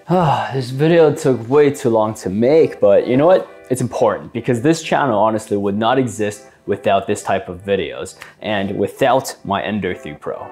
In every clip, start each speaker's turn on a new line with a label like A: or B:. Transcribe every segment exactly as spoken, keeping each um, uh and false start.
A: This video took way too long to make, but you know what? It's important because this channel honestly would not exist without this type of videos and without my Ender three Pro.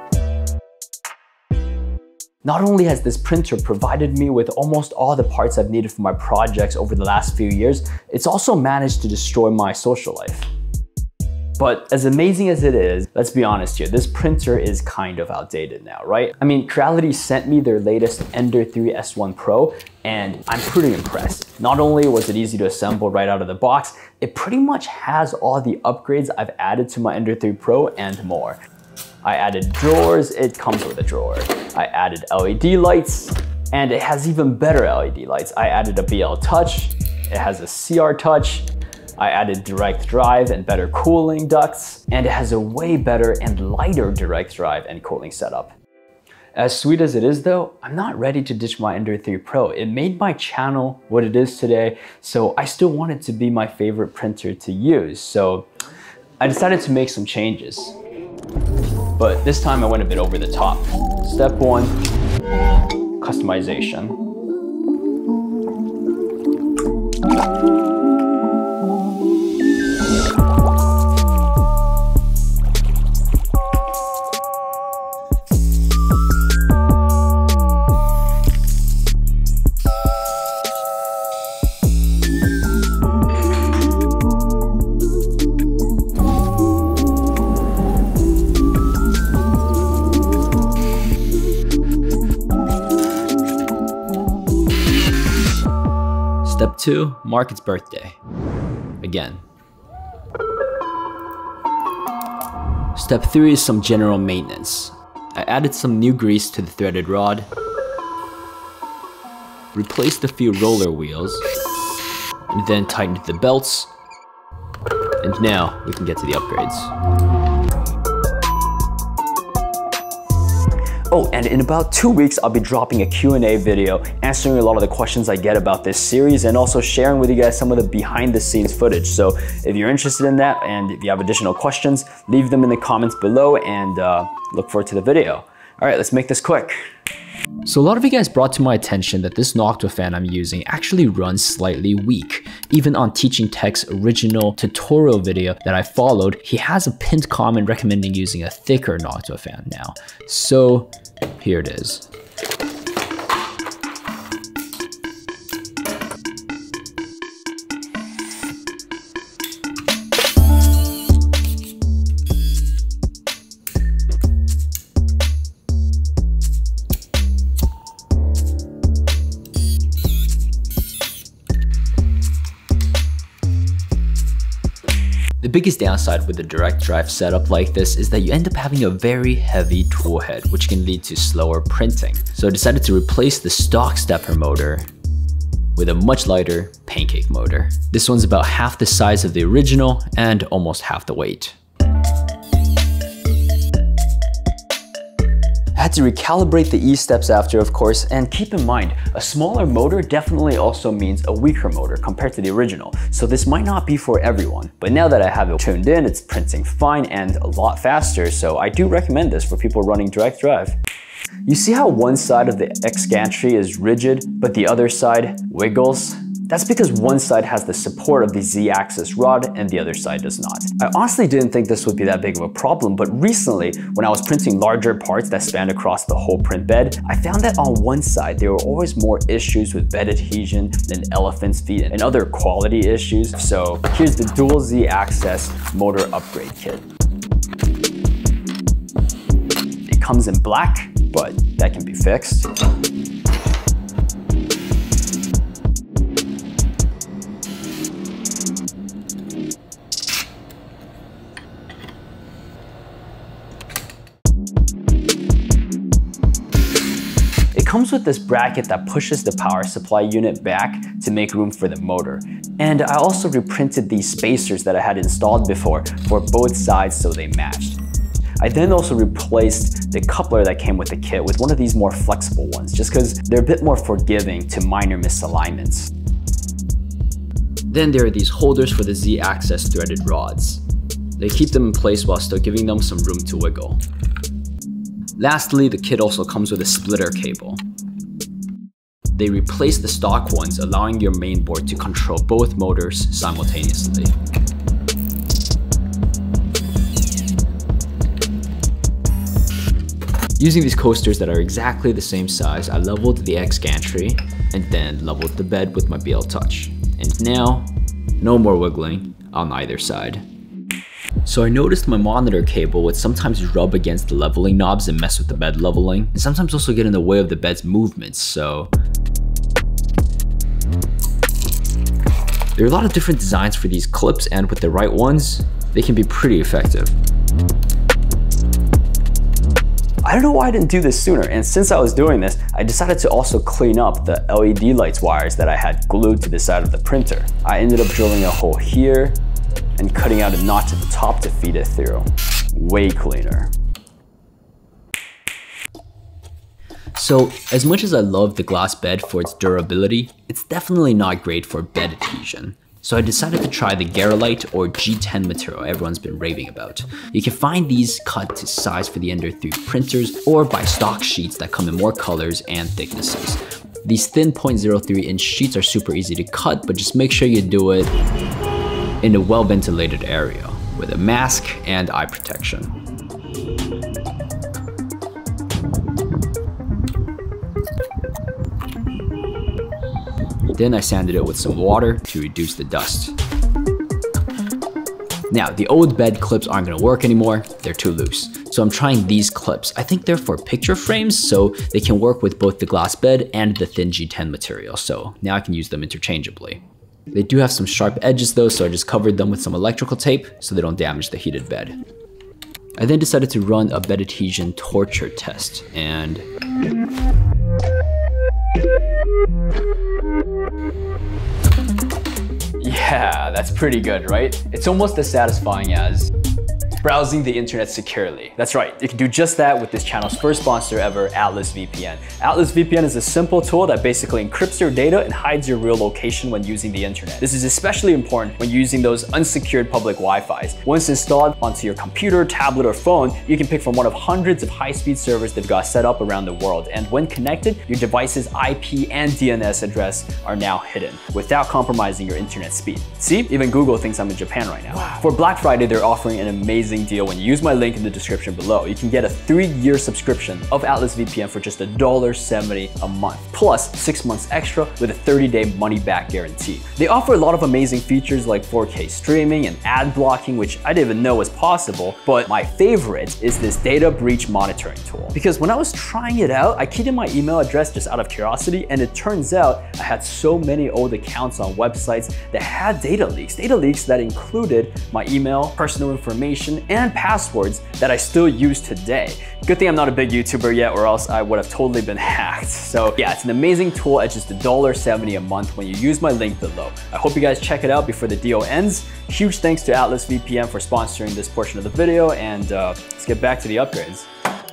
A: Not only has this printer provided me with almost all the parts I've needed for my projects over the last few years, it's also managed to destroy my social life. But as amazing as it is, let's be honest here, this printer is kind of outdated now, right? I mean, Garolite sent me their latest Ender three S one Pro, and I'm pretty impressed. Not only was it easy to assemble right out of the box, it pretty much has all the upgrades I've added to my Ender three Pro and more. I added drawers, it comes with a drawer. I added L E D lights, and it has even better L E D lights. I added a B L Touch, it has a C R Touch, I added direct drive and better cooling ducts, and it has a way better and lighter direct drive and cooling setup. As sweet as it is though, I'm not ready to ditch my Ender three Pro. It made my channel what it is today, so I still want it to be my favorite printer to use. So I decided to make some changes. But this time I went a bit over the top. Step one, customization. Step two, mark its birthday. Again. Step three is some general maintenance. I added some new grease to the threaded rod, replaced a few roller wheels, and then tightened the belts. And now we can get to the upgrades. Oh, and in about two weeks, I'll be dropping a Q and A video answering a lot of the questions I get about this series and also sharing with you guys some of the behind the scenes footage. So if you're interested in that and if you have additional questions, leave them in the comments below and uh, look forward to the video. All right, let's make this quick. So a lot of you guys brought to my attention that this Hotend fan I'm using actually runs slightly weak. Even on Teaching Tech's original tutorial video that I followed, he has a pinned comment recommending using a thicker Hotend fan now. So here it is. The biggest downside with a direct drive setup like this is that you end up having a very heavy tool head, which can lead to slower printing. So I decided to replace the stock stepper motor with a much lighter pancake motor. This one's about half the size of the original and almost half the weight. I had to recalibrate the E-steps after, of course, and keep in mind, a smaller motor definitely also means a weaker motor compared to the original, so this might not be for everyone. But now that I have it tuned in, it's printing fine and a lot faster, so I do recommend this for people running direct drive. You see how one side of the X gantry is rigid, but the other side wiggles? That's because one side has the support of the Z-axis rod and the other side does not. I honestly didn't think this would be that big of a problem, but recently, when I was printing larger parts that spanned across the whole print bed, I found that on one side, there were always more issues with bed adhesion than elephant's feet and other quality issues. So here's the dual Z-axis motor upgrade kit. It comes in black, but that can be fixed. It comes with this bracket that pushes the power supply unit back to make room for the motor. And I also reprinted these spacers that I had installed before for both sides so they matched. I then also replaced the coupler that came with the kit with one of these more flexible ones, just because they're a bit more forgiving to minor misalignments. Then there are these holders for the Z-axis threaded rods. They keep them in place while still giving them some room to wiggle. Lastly, the kit also comes with a splitter cable. they replace the stock ones, allowing your mainboard to control both motors simultaneously. Using these coasters that are exactly the same size, I leveled the X gantry and then leveled the bed with my B L Touch. And now, no more wiggling on either side. So I noticed my monitor cable would sometimes rub against the leveling knobs and mess with the bed leveling, and sometimes also get in the way of the bed's movements, so there are a lot of different designs for these clips, and with the right ones, they can be pretty effective. I don't know why I didn't do this sooner, and since I was doing this, I decided to also clean up the L E D lights wires that I had glued to the side of the printer. I ended up drilling a hole here and cutting out a notch at the top to feed it through. Way cleaner. So, as much as I love the glass bed for its durability, it's definitely not great for bed adhesion. So I decided to try the Garolite or G ten material everyone's been raving about. You can find these cut to size for the Ender three printers or buy stock sheets that come in more colors and thicknesses. These thin zero point zero three inch sheets are super easy to cut, but just make sure you do it in a well-ventilated area with a mask and eye protection. Then I sanded it with some water to reduce the dust. Now, the old bed clips aren't gonna work anymore, they're too loose. So I'm trying these clips. I think they're for picture frames, so they can work with both the glass bed and the thin G ten material, so now I can use them interchangeably. They do have some sharp edges though, so I just covered them with some electrical tape so they don't damage the heated bed. I then decided to run a bed adhesion torture test, and yeah, that's pretty good, right? It's almost as satisfying as browsing the internet securely. That's right, you can do just that with this channel's first sponsor ever, Atlas V P N. Atlas V P N is a simple tool that basically encrypts your data and hides your real location when using the internet. This is especially important when using those unsecured public Wi-Fis. Once installed onto your computer, tablet, or phone, you can pick from one of hundreds of high-speed servers they've got set up around the world. And when connected, your device's I P and D N S address are now hidden without compromising your internet speed. See, even Google thinks I'm in Japan right now. Wow. For Black Friday, they're offering an amazing deal. When you use my link in the description below, you can get a three-year subscription of Atlas V P N for just one dollar seventy a month, plus six months extra with a thirty day money-back guarantee. They offer a lot of amazing features like four K streaming and ad blocking, which I didn't even know was possible, but my favorite is this data breach monitoring tool. Because when I was trying it out, I keyed in my email address just out of curiosity, and it turns out I had so many old accounts on websites that had data leaks. Data leaks that included my email, personal information, and passwords that I still use today. Good thing I'm not a big YouTuber yet, or else I would have totally been hacked. So yeah, it's an amazing tool at just one dollar seventy a month when you use my link below. I hope you guys check it out before the deal ends. Huge thanks to Atlas V P N for sponsoring this portion of the video, and uh, let's get back to the upgrades.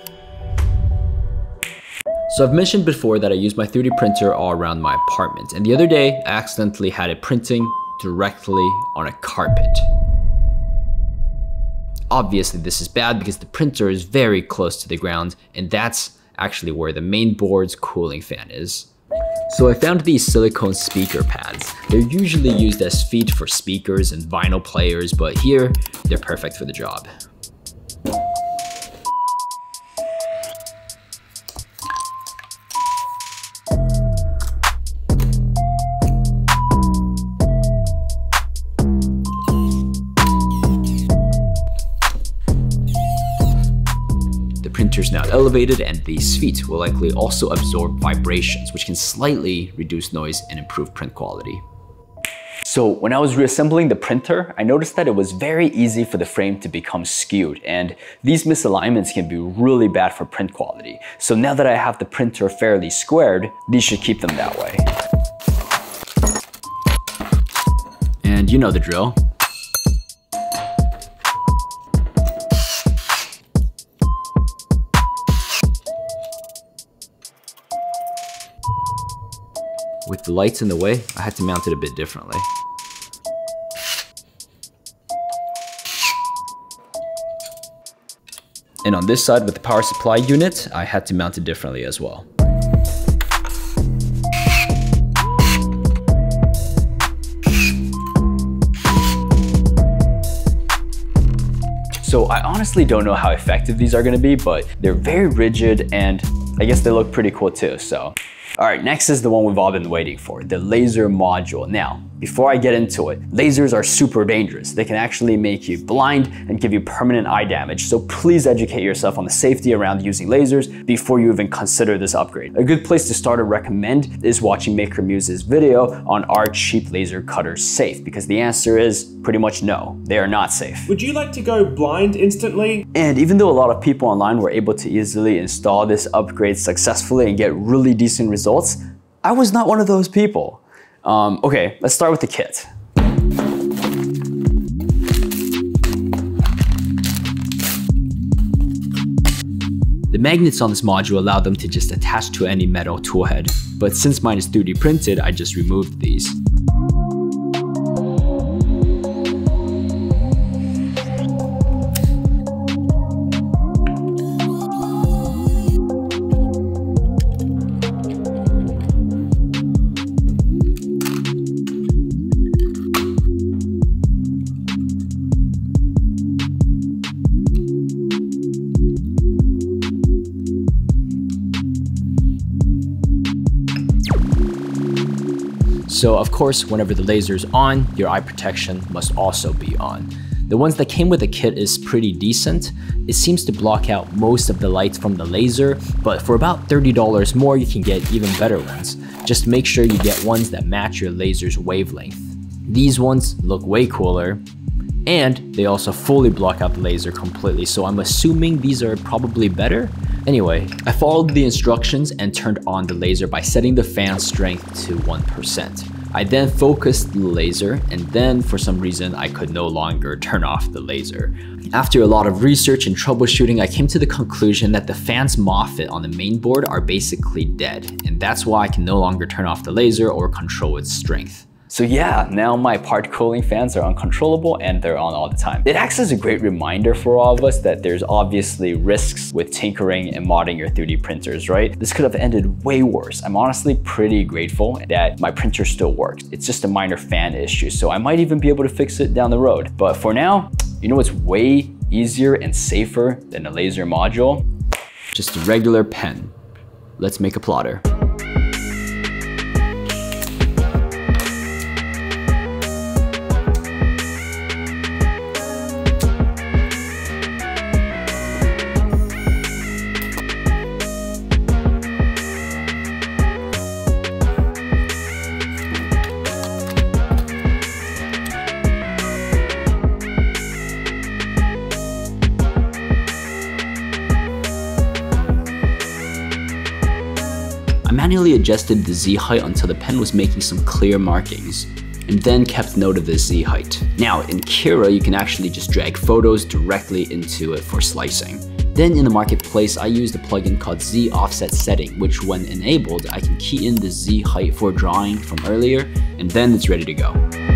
A: So I've mentioned before that I use my three D printer all around my apartment, and the other day I accidentally had it printing directly on a carpet. Obviously this is bad because the printer is very close to the ground, and that's actually where the main board's cooling fan is. So I found these silicone speaker pads. They're usually used as feet for speakers and vinyl players, but here they're perfect for the job. Printer's now elevated, and these feet will likely also absorb vibrations, which can slightly reduce noise and improve print quality. So when I was reassembling the printer, I noticed that it was very easy for the frame to become skewed, and these misalignments can be really bad for print quality. So now that I have the printer fairly squared, these should keep them that way. And you know the drill. With the lights in the way, I had to mount it a bit differently. And on this side with the power supply unit, I had to mount it differently as well. honestly don't know how effective these are gonna be, but they're very rigid and I guess they look pretty cool too, so. All right, next is the one we've all been waiting for, the laser module. Now, before I get into it, lasers are super dangerous. They can actually make you blind and give you permanent eye damage. So please educate yourself on the safety around using lasers before you even consider this upgrade. A good place to start or recommend is watching Maker Muse's video on are cheap laser cutters safe? Because the answer is pretty much no, they are not safe.
B: Would you like to go blind instantly?
A: And even though a lot of people online were able to easily install this upgrade successfully and get really decent results, I was not one of those people. Um, okay, let's start with the kit. The magnets on this module allow them to just attach to any metal tool head, but since mine is three D printed, I just removed these. So of course, whenever the laser is on, your eye protection must also be on. The ones that came with the kit is pretty decent. It seems to block out most of the light from the laser, but for about thirty dollars more, you can get even better ones. Just make sure you get ones that match your laser's wavelength. These ones look way cooler, and they also fully block out the laser completely, so I'm assuming these are probably better. Anyway, I followed the instructions and turned on the laser by setting the fan strength to one percent. I then focused the laser, and then for some reason I could no longer turn off the laser. After a lot of research and troubleshooting, I came to the conclusion that the fan's MOSFET on the main board are basically dead, and that's why I can no longer turn off the laser or control its strength. So yeah, now my part cooling fans are uncontrollable and they're on all the time. It acts as a great reminder for all of us that there's obviously risks with tinkering and modding your three D printers, right? This could have ended way worse. I'm honestly pretty grateful that my printer still works. It's just a minor fan issue, so I might even be able to fix it down the road. But for now, you know what's way easier and safer than a laser module? Just a regular pen. Let's make a plotter. I manually adjusted the Z height until the pen was making some clear markings, and then kept note of the Z height. Now in Kira, you can actually just drag photos directly into it for slicing. Then in the marketplace, I used a plugin called Z Offset Setting, which when enabled, I can key in the Z height for drawing from earlier, and then it's ready to go.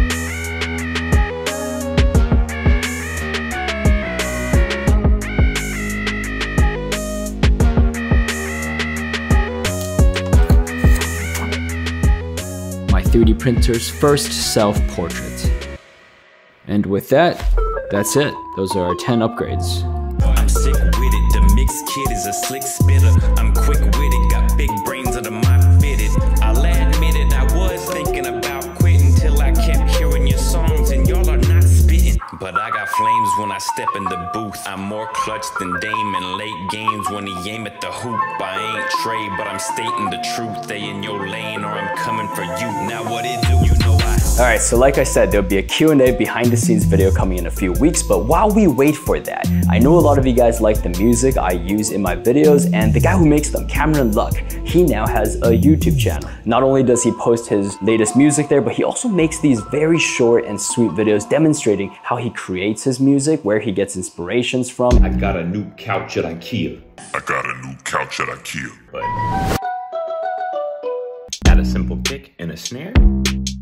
A: three D printer's first self-portrait. And with that, that's it. Those are our ten upgrades.
C: I'm sick with it, the mixed kid is a slick spitter. I'm quick with it, got big brains under my fitted. I'll admit it, I was thinking about quitting till I kept hearing your songs and y'all are not spitting. But I got flames when I step in the booth. I'm more clutch than Dame in late games when he aim at the hoop. I ain't Trey, but I'm stating the truth. They in your lane or I'm coming for you. Now what it do, you know I...
A: Alright, so like I said, there'll be a Q and A behind the scenes video coming in a few weeks, but while we wait for that, I know a lot of you guys like the music I use in my videos, and the guy who makes them, Cameron Luck, he now has a YouTube channel. Not only does he post his latest music there, but he also makes these very short and sweet videos demonstrating how he creates his music, where he gets inspirations from.
D: I got a new couch at IKEA.
E: I got a new couch at IKEA.
D: But got a simple kick and a snare.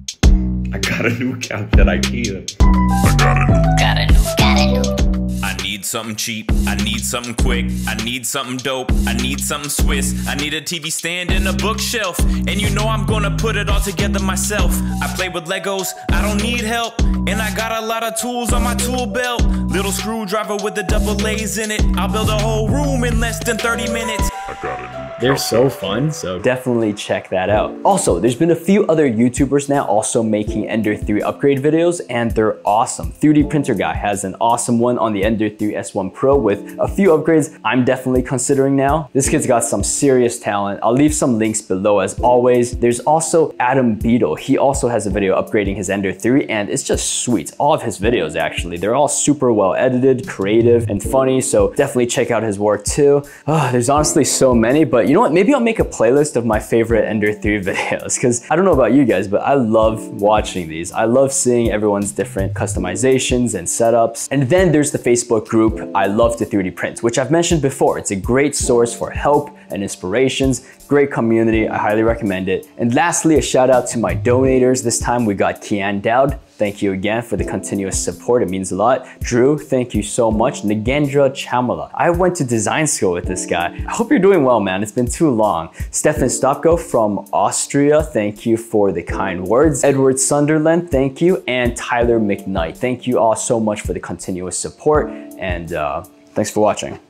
D: I got a new couch at IKEA.
E: I got a new,
C: got a new, got a new. I need need something cheap, I need something quick, I need something dope, I need something Swiss, I need a T V stand and a bookshelf, and you know I'm gonna put it all together myself. I play with Legos, I don't need help, and I got a lot of tools on my tool belt. Little screwdriver with the double A's in it, I'll build a whole room in less than thirty minutes.
E: I got it.
A: They're so fun, so definitely check that out. Also, there's been a few other YouTubers now also making Ender three upgrade videos, and they're awesome. three D Printer Guy has an awesome one on the Ender three S one Pro with a few upgrades I'm definitely considering now. This kid's got some serious talent. I'll leave some links below as always. There's also Adam Beetle. He also has a video upgrading his Ender three, and it's just sweet. All of his videos actually, they're all super well edited, creative, and funny, so definitely check out his work too. Oh, there's honestly so many, but you know what? Maybe I'll make a playlist of my favorite Ender three videos, because I don't know about you guys, but I love watching these. I love seeing everyone's different customizations and setups. And then there's the Facebook group, I Love to three D Print, which I've mentioned before. It's a great source for help and inspirations. Great community, I highly recommend it. And lastly, a shout out to my donators. This time we got Kian Dowd. Thank you again for the continuous support, it means a lot. Drew, thank you so much. Nagendra Chamala. I went to design school with this guy. I hope you're doing well, man. It's been too long. Stefan Stopko from Austria, thank you for the kind words. Edward Sunderland, thank you. And Tyler McKnight, thank you all so much for the continuous support. And uh, thanks for watching.